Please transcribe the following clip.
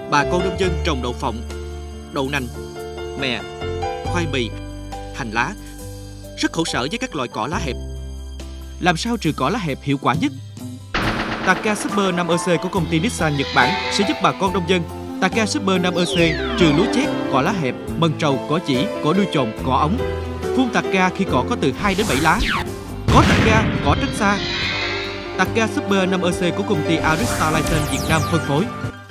bà con nông dân trồng đậu phộng, đậu nành, mè, khoai mì, hành lá, rất khổ sở với các loại cỏ lá hẹp. Làm sao trừ cỏ lá hẹp hiệu quả nhất? Taka Super 5EC của công ty Nissan Nhật Bản sẽ giúp bà con nông dân. Taka Super 5EC trừ lúa chét, cỏ lá hẹp, mần trầu, cỏ chỉ, cỏ đuôi chồn, cỏ ống. Phun Taka khi cỏ có từ 2 đến 7 lá. Có Taka, cỏ tránh xa. Taka Super 5EC của công ty Arista Lighten Việt Nam phân phối.